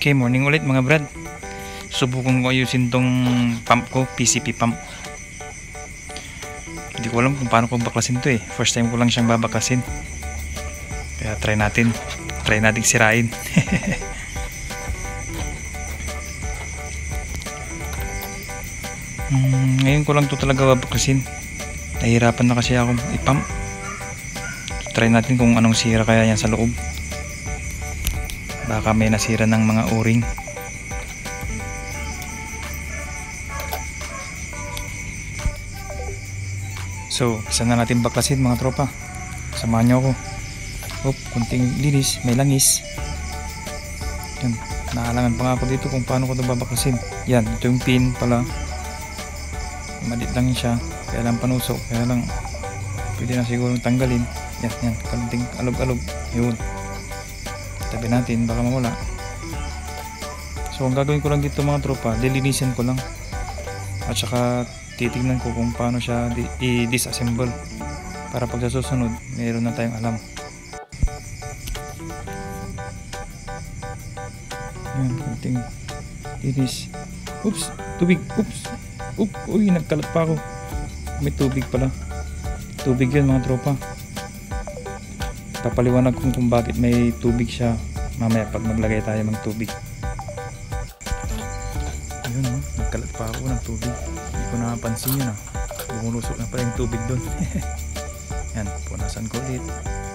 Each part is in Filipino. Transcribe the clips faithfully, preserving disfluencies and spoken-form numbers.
Okay, morning ulit mga brad. Subukan ko ayusin tong pump ko, P C P pump. Hindi ko alam kung paano ko baklasin to eh. First time ko lang siyang babaklasin. Kaya try natin. Try natin sirain. hmm, ngayon ko lang to talaga babaklasin. Nahihirapan na kasi akong ipump. Try natin kung anong sira kaya yan sa loob. Baka may nasira ng mga o-ring. So, isa na natin baklasin mga tropa. Samahan nyo ako. Hop, kunting linis, may langis. Yan, naalangan pa nga ako dito kung paano ko ito babaklasin. Yan, ito yung pin pala. Madit lang siya, kaya lang panusok, kaya lang pwede na siguro tanggalin. Yan, yan, kaluting alog-alog. Yun, tabi natin, baka mawala. So ang gagawin ko lang dito mga tropa, lilinisin ko lang. At saka titignan ko kung paano siya i-disassemble, para pag sa susunod mayroon na tayong alam. Yan, kaluting linis. Oops, tubig. Oops, Oop, uy, nagkalat pa ako. May tubig pala. Tubig yun mga tropa. Papaliwanag kung kung bakit may tubig siya mamaya pag maglagay tayo ng tubig. Ayun o, oh, nagkalat pa ako ng tubig. Hindi ko napansin yun ah. Bumulusok na pala yung tubig doon. Yan, punasan ko ulit.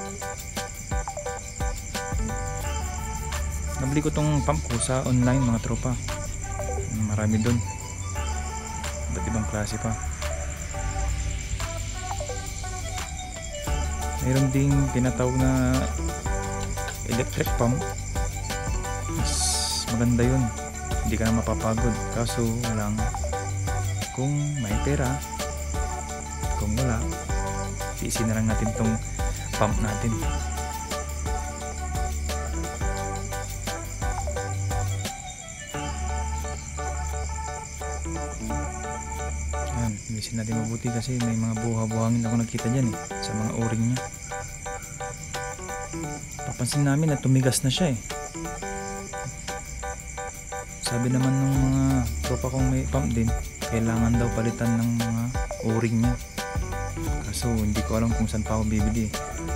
Nabili ko tong pump ko sa online mga tropa. Marami doon. Iba't ibang klase pa. Mayroon ding tinatawag na electric pump. Mas maganda yun, hindi ka na mapapagod. Kaso walang, kung may pera, kung wala, tiisin na lang natin tong pump natin. Yan, ilisin natin mabuti kasi may mga buha-buhangin ako nakita dyan eh, sa mga o-ring nya. Papansin namin na tumigas na siya eh. Sabi naman ng mga tropa kong may pump din, kailangan daw palitan ng mga o-ring nya. Kaso hindi ko alam kung saan pa ako bibili eh.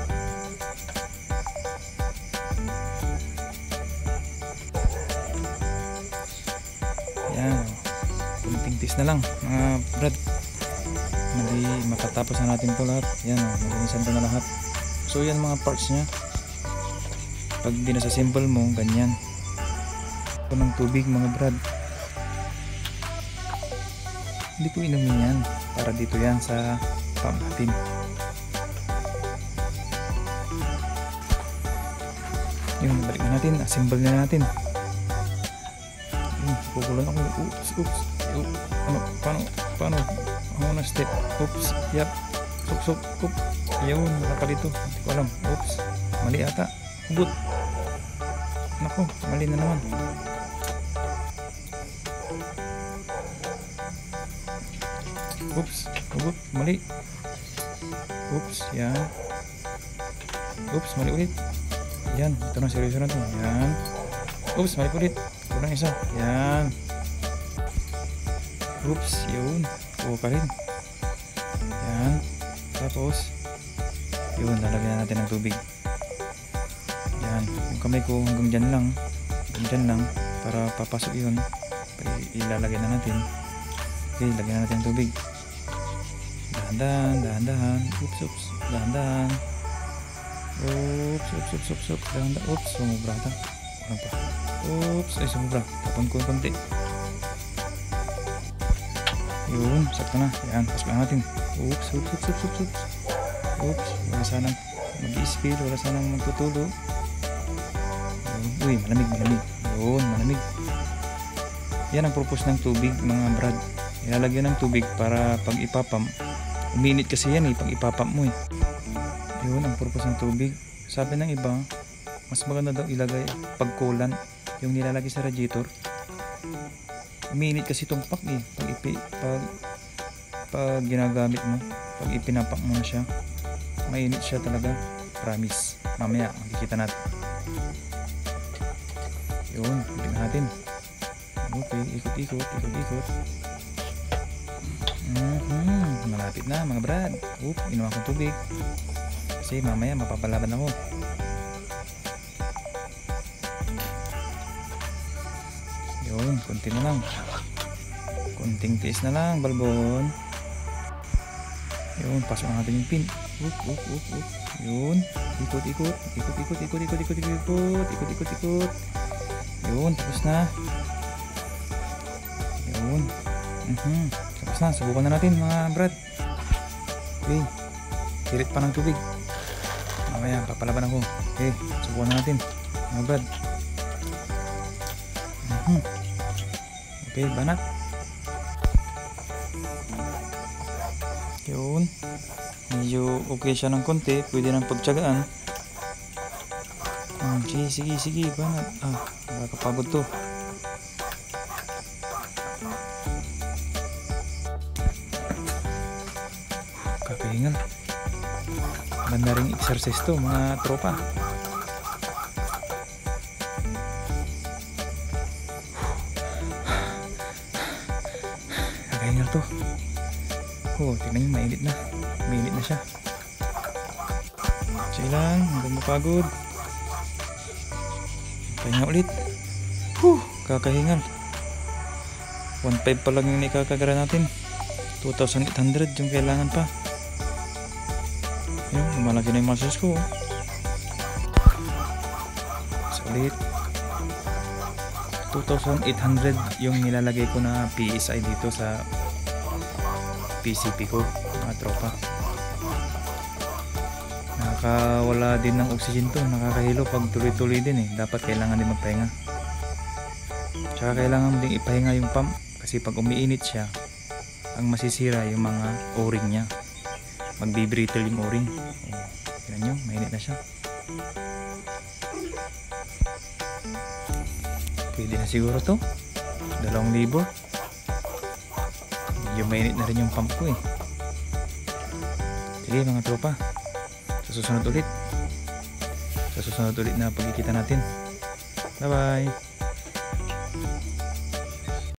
Yan, kunting tis na lang mga brad. Mali makatapos na natin to lahat. Yan o, malinisan to na lahat. So yan mga parts nya. Pag dinasassemble mo, ganyan. Ito ng tubig mga brad. Hindi ko inumin yan. Para dito yan sa pump natin. Yun, balik na natin. Assemble na natin. Yun, pukulan ako. Oops, oops. Oops. Ano, paano, paano? Ano na step? Oops, yap. Suk, suk, oops. Yun, wala pa dito. Hindi ko alam. Oops, mali ata. Hugot. Nako, mali na naman. Oops, hugot, mali. Oops, yan. Oops, mali ulit. Yan, ito na, seryoso na ito. Yan. Oops, mali ulit. Kulang isa. Yan. Oops, yun. Oo pa rin. Yan. Tapos, yun, lalagyan natin ng tubig. Yan. Yung kamay ko hanggang dyan lang. Hanggang dyan lang. Para papasok yun. Ilalagay na natin. Okay, lagyan na natin ng tubig. Dahan-dahan, dahan-dahan. Oops, oops. Dahan-dahan. Oops, oops, oops, oops, oops. Dahan-dahan. Oops, sumubra ata. Kurang pa. Oops, ay sumubra. Tapon ko yung konti. Yun, sakto na. Yan, pasok lang natin. Oops, oops, oops, oops, oops, oops. Oops, wala sanang mag-i-spill, wala sanang magtutulo. Uy, malamig, malamig. Yun, malamig. Yan ang purpose ng tubig mga brad. Ilalagyan ng tubig para pag ipapump, uminit kasi yan eh, pag ipapump mo eh. Yun ang purpose ng tubig. Sabi ng iba, mas maganda daw ilagay pag coolant, yung nilalagay sa radiator. Uminit kasi itong pack eh, pag, ipi, pag, pag ginagamit mo, pag ipinapak mo na siya, mainit siya talaga. Promise, mamaya makikita natin. Yun, tignan natin. Okay, ikot-ikot, ikot-ikot. Mm-hmm. Malapit na mga brad. Oop, inuwa kong tubig. Kasi mamaya mapapalaban ako. Yun, konti na lang. Konting tiis na lang, balbon. Yun, pasok natin yung pin. Oop, oop, oop, oop. Yun, ikot-ikot, ikot-ikot, ikot-ikot, ikot-ikot, ikot-ikot, ikot. Yun, tapos na. Yun. Mhm. Tapos na, subukan na natin mga brad. Okay. Hirit pa ng tubig. Mamaya, papalaban ako. Okay, subukan na natin mga brad. Mhm. Okay, banat. Yun. Medyo okay siya ng konti. Pwede nang pagtsagaan. Hmm, sige, sige, sige, banat. Ah, nakakapagod to. Kakahingal. Ganda ring exercise to mga tropa. Kakahingal to. Oh, tignan nyo, mainit na. Mainit na siya. Sige lang, hanggang mapagod. Pahinga ulit. Huh, kakahingal. one point five pa lang yung ikakagara natin. two thousand eight hundred yung kailangan pa. Yun, malaki na yung muscles ko. So ulit. two thousand eight hundred yung nilalagay ko na P S I dito sa P C P ko, mga tropa. Nakakawala din ng oxygen to, nakakahilo pag tuloy-tuloy din eh. Dapat kailangan din magpahinga. Tsaka kailangan din ipahinga yung pump kasi pag umiinit siya, ang masisira yung mga o-ring niya. Magbi-brittle yung o-ring. Oh, tignan nyo, mainit na siya. Pwede na siguro to. Dalawang libo. Medyo mainit na rin yung pump ko eh. Sige mga tropa, sa susunod ulit. Sa susunod ulit na pagkikita natin. Bye bye.